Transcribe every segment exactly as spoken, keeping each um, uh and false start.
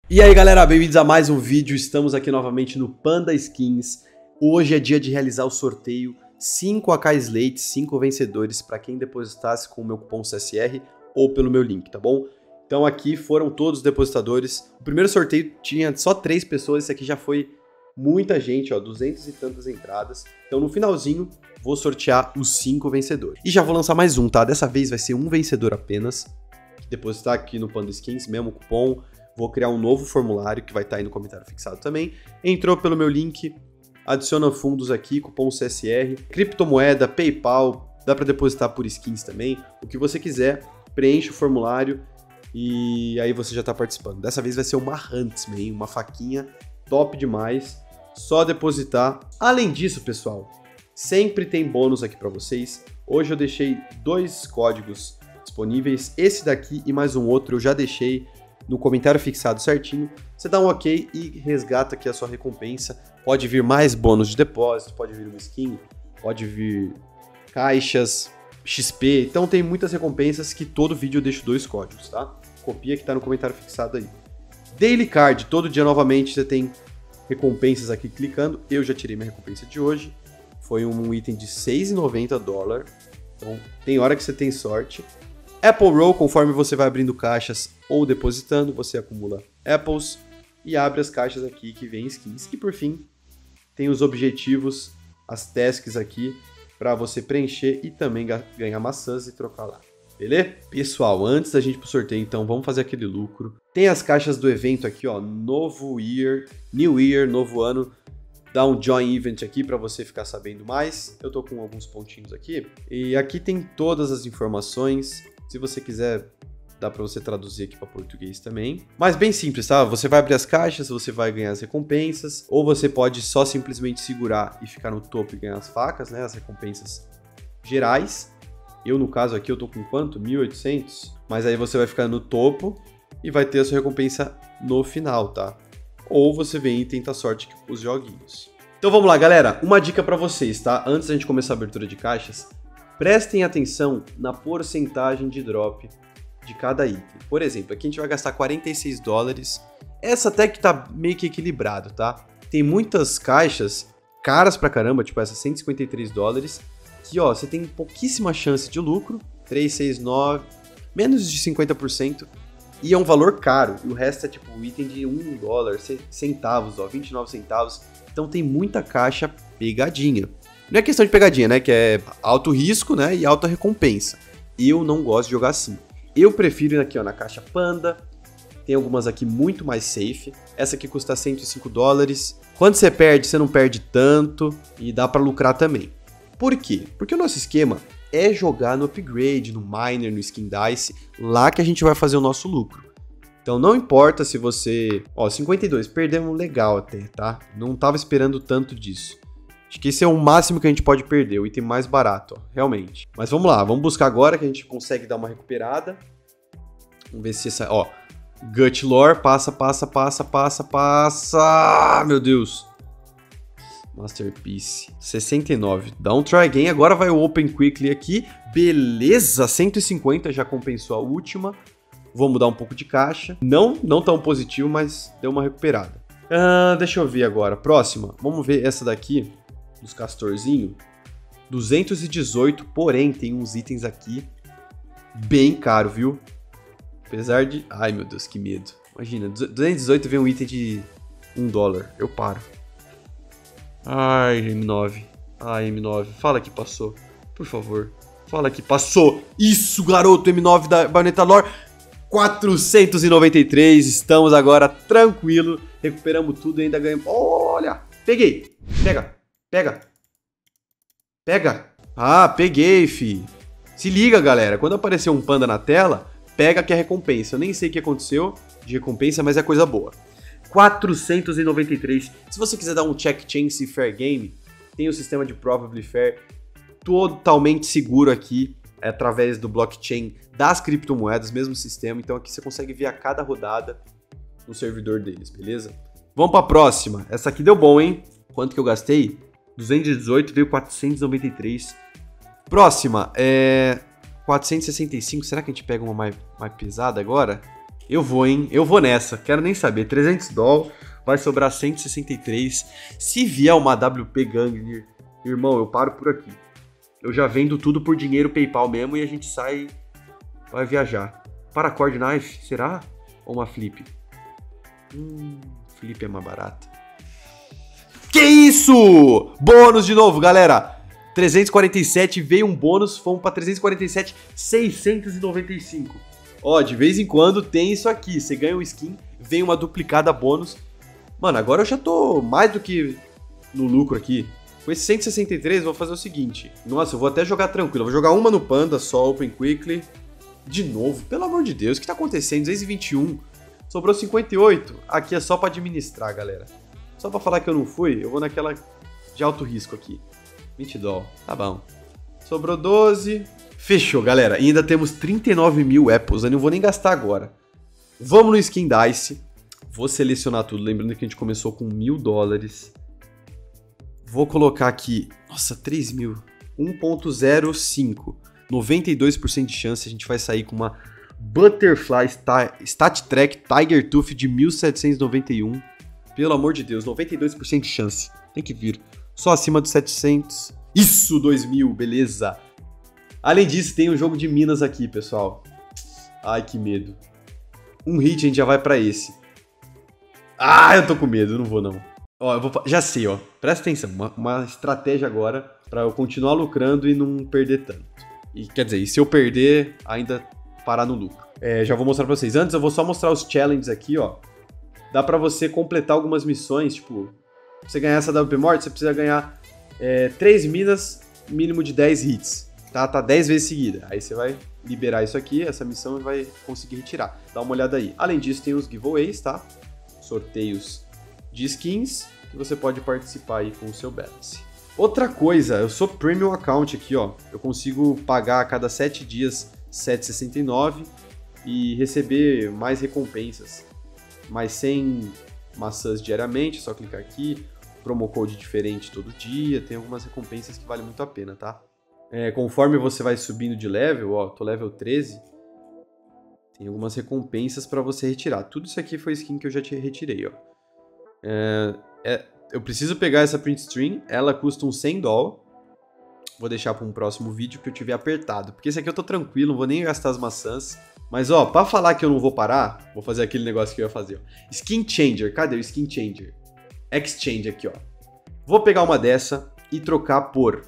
E aí galera, bem-vindos a mais um vídeo, estamos aqui novamente no Panda Skins. Hoje é dia de realizar o sorteio, cinco A K Slate, cinco vencedores para quem depositasse com o meu cupom C S R ou pelo meu link, tá bom? Então aqui foram todos os depositadores. O primeiro sorteio tinha só três pessoas, esse aqui já foi muita gente, ó, duzentas e tantas entradas. Então no finalzinho vou sortear os cinco vencedores. E já vou lançar mais um, tá? Dessa vez vai ser um vencedor apenas. Depositar aqui no Panda Skins, mesmo cupom. Vou criar um novo formulário que vai estar aí no comentário fixado também. Entrou pelo meu link, adiciona fundos aqui, cupom C S R, criptomoeda, PayPal, dá para depositar por skins também. O que você quiser, preenche o formulário e aí você já está participando. Dessa vez vai ser uma Huntsman, uma faquinha top demais, só depositar. Além disso, pessoal, sempre tem bônus aqui para vocês. Hoje eu deixei dois códigos disponíveis, esse daqui e mais um outro eu já deixei no comentário fixado certinho. Você dá um ok e resgata aqui a sua recompensa. Pode vir mais bônus de depósito, pode vir uma skin, pode vir caixas, X P. Então tem muitas recompensas que todo vídeo eu deixo dois códigos, tá? Copia que tá no comentário fixado aí. Daily Card, todo dia novamente você tem recompensas aqui clicando. Eu já tirei minha recompensa de hoje. Foi um item de seis reais e noventa dólares. Então tem hora que você tem sorte. Apple Roll, conforme você vai abrindo caixas ou depositando, você acumula Apples e abre as caixas aqui que vem skins. E por fim, tem os objetivos, as tasks aqui para você preencher e também ganhar maçãs e trocar lá. Beleza? Pessoal, antes da gente ir pro sorteio, então, vamos fazer aquele lucro. Tem as caixas do evento aqui, ó, novo year, new year, novo ano. Dá um join event aqui para você ficar sabendo mais. Eu tô com alguns pontinhos aqui. E aqui tem todas as informações. Se você quiser, dá para você traduzir aqui para português também. Mas bem simples, tá? Você vai abrir as caixas, você vai ganhar as recompensas. Ou você pode só simplesmente segurar e ficar no topo e ganhar as facas, né? As recompensas gerais. Eu, no caso aqui, eu tô com quanto? mil e oitocentos. Mas aí você vai ficar no topo e vai ter a sua recompensa no final, tá? Ou você vem e tenta a sorte com os joguinhos. Então vamos lá, galera. Uma dica para vocês, tá? Antes da gente começar a abertura de caixas, prestem atenção na porcentagem de drop de cada item. Por exemplo, aqui a gente vai gastar quarenta e seis dólares. Essa até que tá meio que equilibrado, tá? Tem muitas caixas caras pra caramba, tipo essa cento e cinquenta e três dólares, que ó, você tem pouquíssima chance de lucro, trezentos e sessenta e nove, menos de cinquenta por cento, e é um valor caro. E o resto é tipo um item de um dólar, centavos, ó, vinte e nove centavos. Então tem muita caixa pegadinha. Não é questão de pegadinha, né? Que é alto risco, né? E alta recompensa. Eu não gosto de jogar assim. Eu prefiro ir aqui, ó, na caixa Panda. Tem algumas aqui muito mais safe. Essa aqui custa cento e cinco dólares. Quando você perde, você não perde tanto. E dá pra lucrar também. Por quê? Porque o nosso esquema é jogar no upgrade, no miner, no skin dice. Lá que a gente vai fazer o nosso lucro. Então não importa se você... Ó, cinquenta e dois, perdemos legal até, tá? Não tava esperando tanto disso. Acho que esse é o máximo que a gente pode perder, o item mais barato, ó, realmente. Mas vamos lá, vamos buscar agora que a gente consegue dar uma recuperada. Vamos ver se essa... Ó, Gut Lore, passa, passa, passa, passa, passa... Meu Deus. Masterpiece, sessenta e nove. Dá um try again, agora vai o Open Quickly aqui. Beleza, cento e cinquenta já compensou a última. Vou mudar um pouco de caixa. Não, não tão positivo, mas deu uma recuperada. Ah, deixa eu ver agora. Próxima, vamos ver essa daqui. Dos castorzinho, duzentos e dezoito, porém tem uns itens aqui bem caro, viu? Apesar de... Ai, meu Deus, que medo. Imagina, duzentos e dezoito vem um item de um dólar. Eu paro. Ai, M nove. Ai, M nove. Fala que passou. Por favor. Fala que passou. Isso, garoto, M nove da Bayonetta Lore. quatrocentos e noventa e três. Estamos agora tranquilo. Recuperamos tudo e ainda ganhamos. Olha, peguei. Pega. Pega. Pega. Ah, peguei, fi. Se liga, galera. Quando aparecer um panda na tela, pega que é recompensa. Eu nem sei o que aconteceu de recompensa, mas é coisa boa. quatrocentos e noventa e três. Se você quiser dar um check chance fair game, tem o sistema de probably fair totalmente seguro aqui, é através do blockchain das criptomoedas, mesmo sistema. Então aqui você consegue ver a cada rodada no servidor deles, beleza? Vamos para a próxima. Essa aqui deu bom, hein? Quanto que eu gastei? duzentos e dezoito, veio quatrocentos e noventa e três. Próxima, é quatrocentos e sessenta e cinco. Será que a gente pega uma mais, mais pesada agora? Eu vou, hein? Eu vou nessa. Quero nem saber. trezentos dólares, vai sobrar cento e sessenta e três. Se vier uma W P Gangner, irmão, eu paro por aqui. Eu já vendo tudo por dinheiro PayPal mesmo e a gente sai, vai viajar. Paracord Knife, será? Ou uma Flip? Hum, Flip é mais barata. Que isso? Bônus de novo, galera. trezentos e quarenta e sete, veio um bônus, fomos para trezentos e quarenta e sete, seiscentos e noventa e cinco. Ó, de vez em quando tem isso aqui. Você ganha um skin, vem uma duplicada bônus. Mano, agora eu já tô mais do que no lucro aqui. Com esse cento e sessenta e três, eu vou fazer o seguinte. Nossa, eu vou até jogar tranquilo. Eu vou jogar uma no Panda, só Open Quickly. De novo, pelo amor de Deus, o que tá acontecendo? duzentos e vinte e um, sobrou cinquenta e oito. Aqui é só pra administrar, galera. Só pra falar que eu não fui, eu vou naquela de alto risco aqui. vinte dólares, tá bom. Sobrou doze. Fechou, galera. E ainda temos trinta e nove mil Apples. Eu não vou nem gastar agora. Vamos no Skin Dice. Vou selecionar tudo. Lembrando que a gente começou com mil dólares. Vou colocar aqui... Nossa, três mil. um ponto zero cinco. noventa e dois por cento de chance. A gente vai sair com uma Butterfly Stat Track Tiger Tooth de mil setecentos e noventa e um. Pelo amor de Deus, noventa e dois por cento de chance. Tem que vir. Só acima dos setecentos. Isso, dois mil, beleza. Além disso, tem um jogo de minas aqui, pessoal. Ai, que medo. Um hit, a gente já vai pra esse. Ah, eu tô com medo, não vou não. Ó, eu vou... Já sei, ó. Presta atenção, uma, uma estratégia agora pra eu continuar lucrando e não perder tanto. E quer dizer, e se eu perder, ainda parar no lucro. É, já vou mostrar pra vocês. Antes, eu vou só mostrar os challenges aqui, ó. Dá pra você completar algumas missões, tipo... Pra você ganhar essa W P Morte, você precisa ganhar é, três minas, mínimo de dez hits. Tá, tá dez vezes seguida. Aí você vai liberar isso aqui, essa missão vai conseguir retirar. Dá uma olhada aí. Além disso, tem os giveaways, tá? Sorteios de skins que você pode participar aí com o seu balance. Outra coisa, eu sou Premium Account aqui, ó. Eu consigo pagar a cada sete dias sete reais e sessenta e nove centavos e receber mais recompensas. Mais cem maçãs diariamente, é só clicar aqui. Promo code diferente todo dia. Tem algumas recompensas que valem muito a pena, tá? É, conforme você vai subindo de level, ó, tô level treze, tem algumas recompensas para você retirar. Tudo isso aqui foi skin que eu já te retirei, ó. É, é, eu preciso pegar essa print stream, ela custa uns cem dólares. Vou deixar para um próximo vídeo que eu tiver apertado, porque esse aqui eu tô tranquilo, não vou nem gastar as maçãs. Mas ó, para falar que eu não vou parar, vou fazer aquele negócio que eu ia fazer, ó. Skin Changer, cadê o Skin Changer? Exchange aqui, ó. Vou pegar uma dessa e trocar por...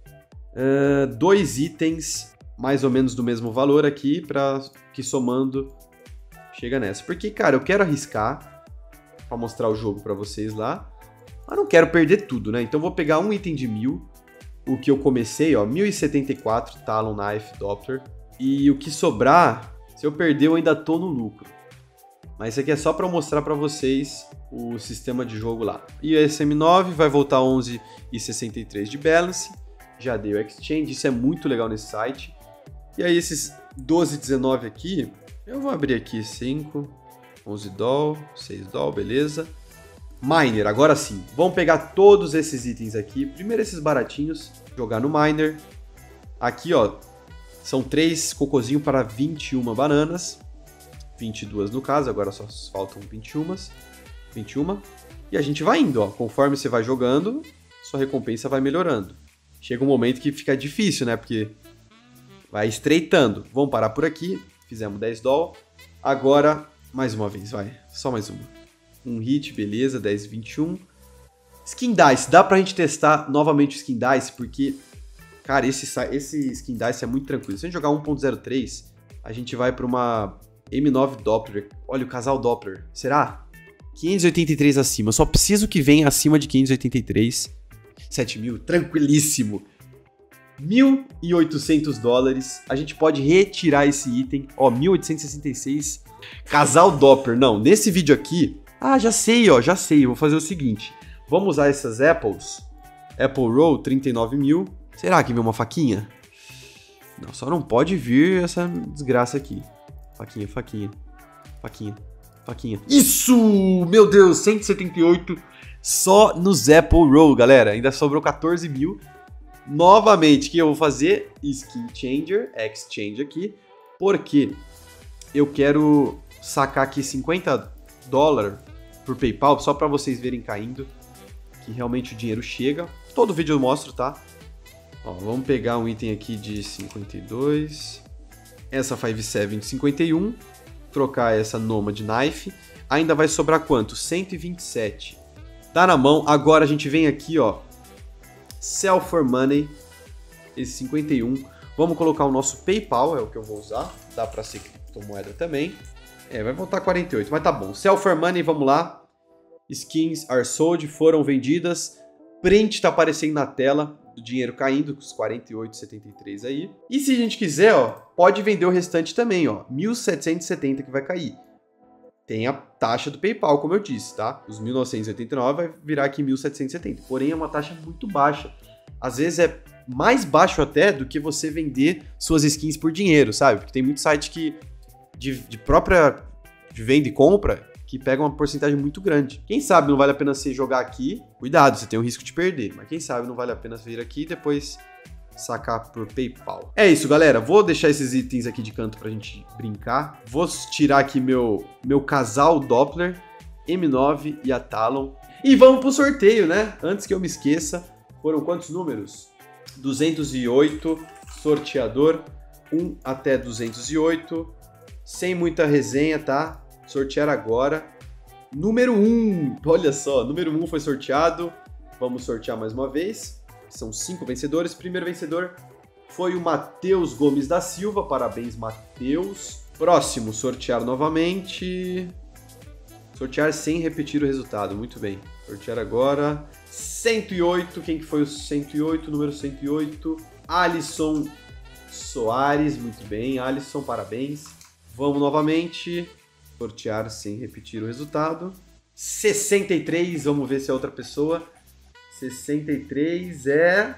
Uh, dois itens mais ou menos do mesmo valor aqui, para que somando chega nessa. Porque, cara, eu quero arriscar para mostrar o jogo para vocês lá, mas não quero perder tudo, né? Então eu vou pegar um item de mil, o que eu comecei, ó, mil e setenta e quatro, Talon Knife Doppler, e o que sobrar, se eu perder eu ainda tô no lucro. Mas isso aqui é só para mostrar para vocês o sistema de jogo lá. E esse M nove vai voltar onze e sessenta e três de balance. Já dei o exchange, isso é muito legal nesse site. E aí esses doze, dezenove aqui, eu vou abrir aqui cinco, onze dólares, seis dólares, beleza. Miner, agora sim, vamos pegar todos esses itens aqui. Primeiro esses baratinhos, jogar no Miner. Aqui, ó, são três cocôzinhos para vinte e uma bananas. vinte e duas no caso, agora só faltam vinte e uma. vinte e uma. E a gente vai indo, ó. Conforme você vai jogando, sua recompensa vai melhorando. Chega um momento que fica difícil, né? Porque vai estreitando. Vamos parar por aqui. Fizemos dez dólares. Agora, mais uma vez, vai. Só mais uma. Um hit, beleza. dez, vinte e um. Skin Dice. Dá pra gente testar novamente o Skin Dice, porque, cara, esse, esse Skin Dice é muito tranquilo. Se a gente jogar um ponto zero três, a gente vai pra uma M nove Doppler. Olha, o casal Doppler. Será? quinhentos e oitenta e três acima. Eu só preciso que venha acima de quinhentos e oitenta e três. sete mil, tranquilíssimo. mil e oitocentos dólares. A gente pode retirar esse item. Ó, mil oitocentos e sessenta e seis. Casal Doppler. Não, nesse vídeo aqui... Ah, já sei, ó, já sei. Vou fazer o seguinte. Vamos usar essas Apples. Apple Roll, trinta e nove mil. Será que vem uma faquinha? Não, só não pode vir essa desgraça aqui. Faquinha, faquinha. Faquinha, faquinha. Isso! Meu Deus, cento e setenta e oito... Só nos Apple Roll, galera. Ainda sobrou quatorze mil. Novamente, o que eu vou fazer? Skin Changer, Exchange aqui. Porque eu quero sacar aqui cinquenta dólares por PayPal, só para vocês verem caindo, que realmente o dinheiro chega. Todo vídeo eu mostro, tá? Ó, vamos pegar um item aqui de cinquenta e dois, essa cinco sete de cinquenta e um, trocar essa Nomad Knife, ainda vai sobrar quanto? cento e vinte e sete. Tá na mão, agora a gente vem aqui, ó, Sell for Money, esse cinquenta e um, vamos colocar o nosso PayPal, é o que eu vou usar, dá pra ser criptomoeda também. É, vai voltar quarenta e oito, mas tá bom. Sell for Money, vamos lá. Skins are sold, foram vendidas. Print tá aparecendo na tela, do dinheiro caindo, com os quarenta e oito e setenta e três aí. E se a gente quiser, ó, pode vender o restante também, ó, mil setecentos e setenta que vai cair. Tem a taxa do PayPal, como eu disse, tá? Os mil novecentos e oitenta e nove vai virar aqui mil setecentos e setenta. Porém, é uma taxa muito baixa. Às vezes é mais baixo até do que você vender suas skins por dinheiro, sabe? Porque tem muito site que de, de própria de venda e compra que pega uma porcentagem muito grande. Quem sabe não vale a pena você jogar aqui. Cuidado, você tem o risco de perder. Mas quem sabe não vale a pena vir aqui e depois sacar por PayPal. É isso, galera. Vou deixar esses itens aqui de canto pra gente brincar. Vou tirar aqui meu, meu casal Doppler, M nove e a Talon. E vamos pro sorteio, né? Antes que eu me esqueça. Foram quantos números? duzentos e oito, sorteador, um até duzentos e oito. Sem muita resenha, tá? Sortear agora. Número um, olha só, número um foi sorteado. Vamos sortear mais uma vez. São cinco vencedores. Primeiro vencedor foi o Matheus Gomes da Silva. Parabéns, Matheus. Próximo, sortear novamente. Sortear sem repetir o resultado. Muito bem. Sortear agora. cento e oito. Quem que foi o cento e oito? Número cento e oito. Alisson Soares. Muito bem. Alisson, parabéns. Vamos novamente. Sortear sem repetir o resultado. sessenta e três. Vamos ver se é outra pessoa. sessenta e três é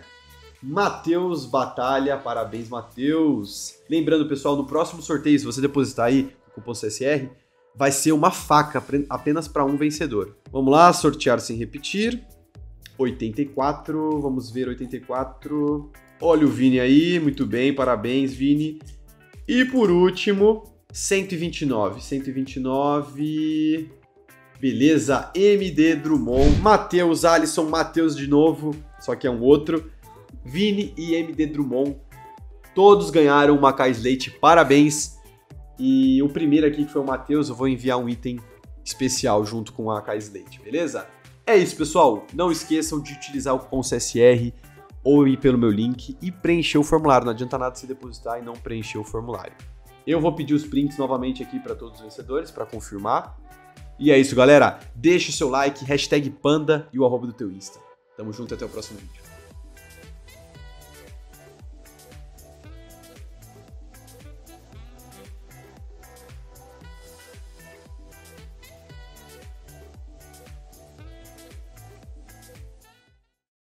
Matheus Batalha. Parabéns, Matheus. Lembrando, pessoal, no próximo sorteio, se você depositar aí o cupom C S R, vai ser uma faca apenas para um vencedor. Vamos lá, sortear sem repetir. oitenta e quatro, vamos ver, oitenta e quatro. Olha o Vini aí, muito bem, parabéns, Vini. E por último, cento e vinte e nove. cento e vinte e nove... Beleza, M D Drummond, Matheus, Alisson, Matheus de novo, só que é um outro, Vini e M D Drummond, todos ganharam uma K Slate, parabéns. E o primeiro aqui, que foi o Matheus, eu vou enviar um item especial junto com a K Slate, beleza? É isso, pessoal, não esqueçam de utilizar o cupom C S R ou ir pelo meu link e preencher o formulário, não adianta nada você depositar e não preencher o formulário. Eu vou pedir os prints novamente aqui para todos os vencedores, para confirmar. E é isso, galera. Deixa o seu like, hashtag Panda e o arroba do teu Insta. Tamo junto, até o próximo vídeo.